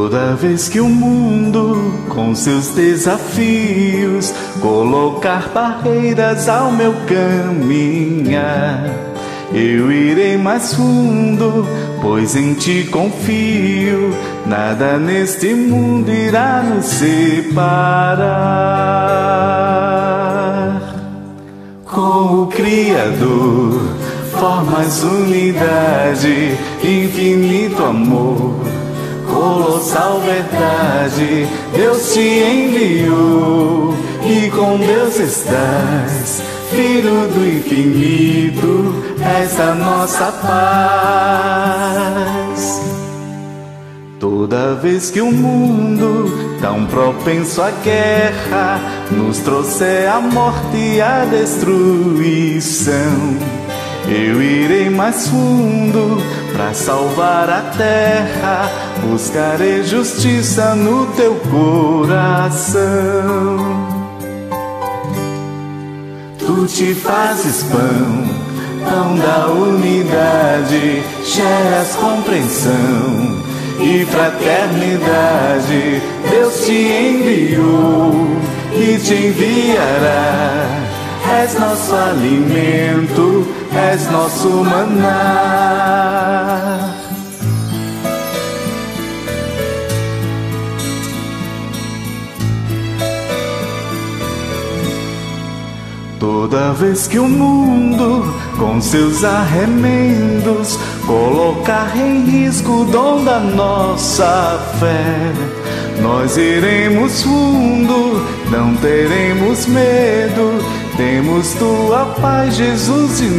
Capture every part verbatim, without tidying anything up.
Toda vez que o mundo, com seus desafios, colocar barreiras ao meu caminhar, eu irei mais fundo, pois em ti confio. Nada neste mundo irá nos separar. Com o Criador formas unidade, infinito amor, colossal verdade. Deus te enviou e com Deus estás, Filho do infinito, és a nossa paz. Toda vez que o mundo, tão propenso à guerra, nos trouxer a morte e a destruição, eu irei mais fundo para salvar a terra, buscarei justiça no teu coração. Tu te fazes pão, pão da unidade, geras compreensão e fraternidade. Deus te enviou e te enviará. És nosso alimento, és nosso maná. Toda vez que o mundo, com seus arremendos, colocar em risco o dom da nossa fé, nós iremos fundo, não teremos medo. Temos tua paz, Jesus de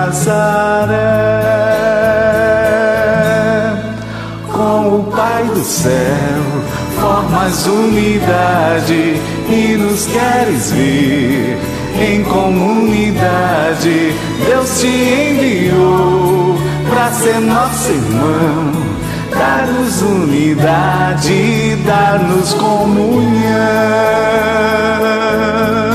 Nazaré. Com o Pai do céu formas unidade e nos queres vir em comunidade. Deus te enviou pra ser nosso irmão, dar-nos unidade, dar-nos comunhão.